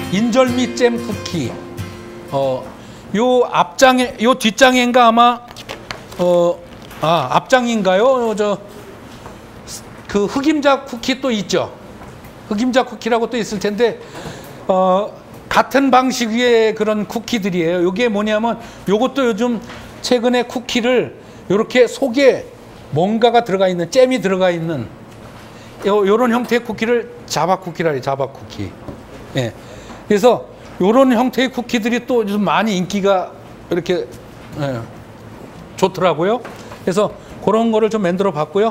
인절미 잼 쿠키. 요 앞장에, 요 뒷장인가 아마, 앞장인가요? 그 흑임자 쿠키 또 있죠. 흑임자 쿠키라고 또 있을 텐데, 같은 방식의 그런 쿠키들이에요. 요게 뭐냐면, 요것도 요즘 최근에 쿠키를 요렇게 속에 뭔가가 들어가 있는, 잼이 들어가 있는, 요런 형태의 쿠키를 자바 쿠키라 해요. 자바 쿠키. 예. 그래서 요런 형태의 쿠키들이 또 요즘 많이 인기가 이렇게, 예, 좋더라고요. 그래서 그런 거를 좀 만들어 봤고요.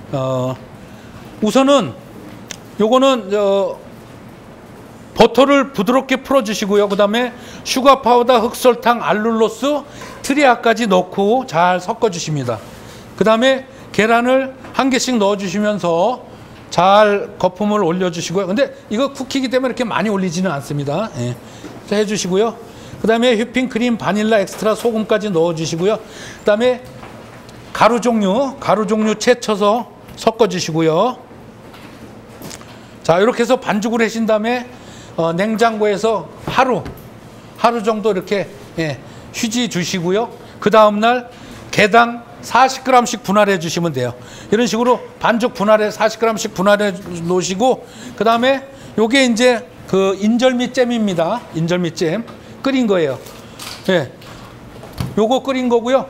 우선은 요거는 버터를 부드럽게 풀어주시고요. 그 다음에 슈가 파우더, 흑설탕, 알룰로스, 트리아까지 넣고 잘 섞어주십니다. 그 다음에 계란을 한 개씩 넣어주시면서 잘 거품을 올려주시고요. 근데 이거 쿠키이기 때문에 이렇게 많이 올리지는 않습니다. 예. 자, 해주시고요. 그 다음에 휘핑크림, 바닐라 엑스트라, 소금까지 넣어주시고요. 그 다음에 가루 종류 채쳐서 섞어주시고요. 자, 이렇게 해서 반죽을 하신 다음에 냉장고에서 하루 정도 이렇게, 예, 휴지 주시고요. 그 다음날 개당 40g씩 분할해 주시면 돼요. 이런 식으로 반죽 분할해 40g씩 분할해 놓으시고, 그 다음에 요게 이제 그 인절미 잼입니다. 인절미 잼 끓인 거예요. 예, 요거 끓인 거고요.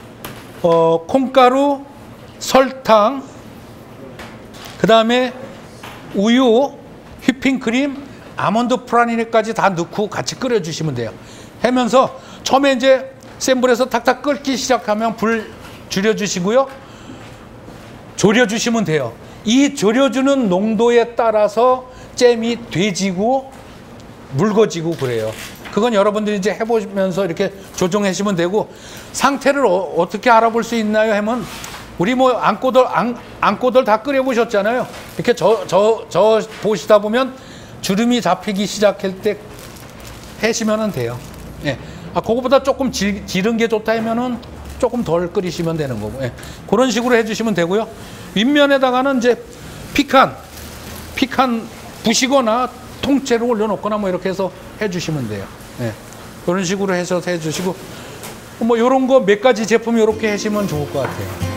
콩가루, 설탕, 그 다음에 우유, 휘핑크림, 아몬드 프라닐까지 다 넣고 같이 끓여주시면 돼요. 하면서 처음에 이제 센 불에서 탁탁 끓기 시작하면 불 줄여주시고요. 졸여주시면 돼요. 이 졸여주는 농도에 따라서 잼이 돼지고 묽어지고 그래요. 그건 여러분들이 이제 해보면서 이렇게 조정하시면 되고, 상태를 어떻게 알아볼 수 있나요? 하면 우리 뭐 안고들 다 끓여보셨잖아요. 이렇게 저 보시다 보면 주름이 잡히기 시작할 때 해시면 돼요. 예. 그거보다 조금 지른 게 좋다 하면은 조금 덜 끓이시면 되는 거고, 예. 그런 식으로 해주시면 되고요. 윗면에다가는 이제 피칸 부시거나 통째로 올려놓거나 뭐 이렇게 해서 해주시면 돼요. 예. 그런 식으로 해서 해주시고, 뭐 이런 거 몇 가지 제품 이렇게 하시면 좋을 것 같아요.